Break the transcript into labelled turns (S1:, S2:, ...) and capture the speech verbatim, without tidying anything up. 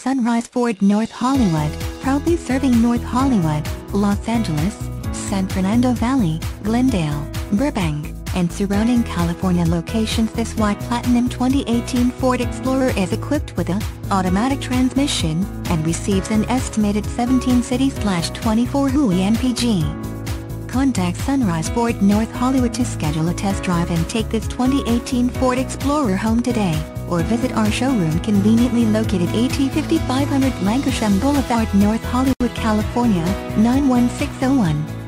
S1: Sunrise Ford North Hollywood, proudly serving North Hollywood, Los Angeles, San Fernando Valley, Glendale, Burbank, and surrounding California locations. This white Platinum twenty eighteen Ford Explorer is equipped with a automatic transmission and receives an estimated seventeen city twenty-four W H I M P G. Contact Sunrise Ford North Hollywood to schedule a test drive and take this twenty eighteen Ford Explorer home today, or visit our showroom conveniently located at fifty-five hundred Lankershim Boulevard, North Hollywood, California, nine one six zero one.